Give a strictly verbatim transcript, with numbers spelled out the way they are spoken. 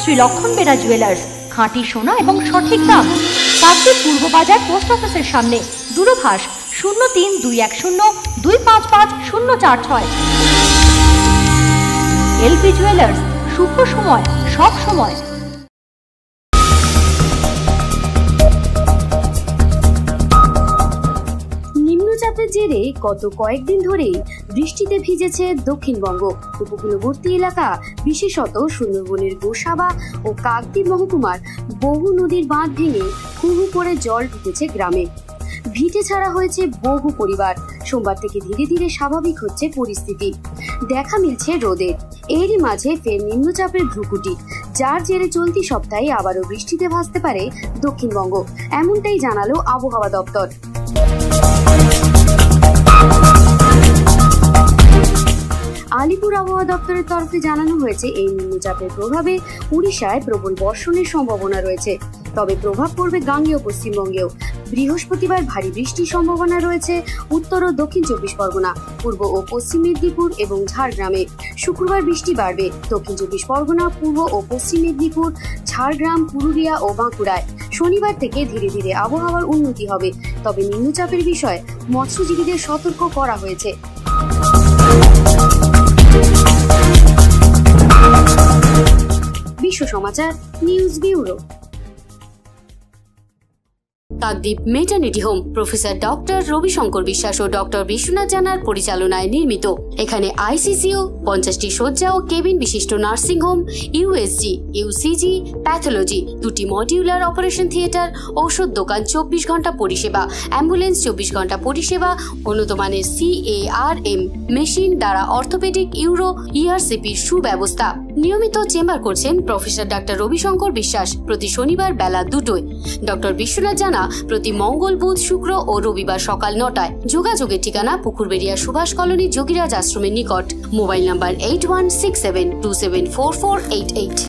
শ্রী লক্ষণ বেরা জুয়েলার্স, খাঁটি সোনা এবং সঠিক দাম। কাকদ্বীপ পূর্ব বাজার পোস্ট অফিসের সামনে। দূরভাষ শূন্য তিন দুই এক শূন্য দুই পাঁচ পাঁচ শূন্য চার ছয়। এলপি জুয়েলার্স, শুভ সময় সব সময়। নিম্নচাপের জেরে গত কয়েকদিন ধরেই বৃষ্টিতে ভিজেছে দক্ষিণবঙ্গ। উপকূলবর্তী এলাকা বিশেষত সুন্দরবনের গোসাবা ও কাকদ্বীপ মহকুমার বহু নদীর বাঁধ ভেঙে হু হু করে জল ঢুকেছে গ্রামে। ভিটে ছাড়া হয়েছে বহু পরিবার। সোমবার থেকে ধীরে ধীরে স্বাভাবিক হচ্ছে পরিস্থিতি, দেখা মিলছে রোদের। এরই মাঝে ফের নিম্নচাপের ভ্রুকুটি, যার জেরে চলতি সপ্তাহে আবারও বৃষ্টিতে ভাসতে পারে দক্ষিণবঙ্গ, এমনটাই জানালো আবহাওয়া দপ্তর। আলিপুর আবহাওয়া দপ্তরের তরফে জানানো হয়েছে, এই নিম্নচাপের প্রভাবে উড়িষ্যায় প্রবল বর্ষণের সম্ভাবনা রয়েছে, তবে প্রভাব পড়বে গাঙ্গেয় পশ্চিমবঙ্গেও। বৃহস্পতিবার ভারী বৃষ্টির সম্ভাবনা রয়েছে উত্তর ও দক্ষিণ চব্বিশ পরগনা, পূর্ব ও পশ্চিম মেদিনীপুর এবং ঝাড়গ্রামে। শুক্রবার বৃষ্টি বাড়বে দক্ষিণ চব্বিশ পরগনা, পূর্ব ও পশ্চিম মেদিনীপুর, ঝাড়গ্রাম, পুরুলিয়া ও বাঁকুড়ায়। শনিবার থেকে ধীরে ধীরে আবহাওয়ার উন্নতি হবে, তবে নিম্নচাপের বিষয়ে মৎস্যজীবীদের সতর্ক করা হয়েছে। Bishwa Samachar news bureau. Kakdwip maternity home professor doctor Rabishankar Biswas ও ডক্টর বিশ্বনাথ জানার পরিচালনায় নির্মিত। এখানে আইসিসিউ, পঞ্চাশটি শয্যা ও কেবিন বিশিষ্ট nursing home, USG, UCG, pathology, দুটি মডিউলার অপারেশন থিয়েটার, ঔষধ দোকান, চব্বিশ ঘন্টা পরিষেবা, অ্যাম্বুলেন্স চব্বিশ ঘন্টা পরিষেবা, উন্নত মানের সিএআরএম মেশিন দ্বারা অর্থোপেডিক, ইউরো, ইআরসিপির সুব্যবস্থা। নিয়মিত চেম্বার করছেন প্রফেসর ডক্টর রবিশঙ্কর বিশ্বাস প্রতি শনিবার বেলা দুটোয়, ডক্টর বিশ্বনাথ জানা প্রতি মঙ্গল, বুধ, শুক্র ও রবিবার সকাল নটায়। যোগাযোগের ঠিকানা পুকুরবেড়িয়া সুভাষ কলোনি, যোগীরাজ আশ্রমের নিকট। Mobile number eight one six seven two seven four four eight eight.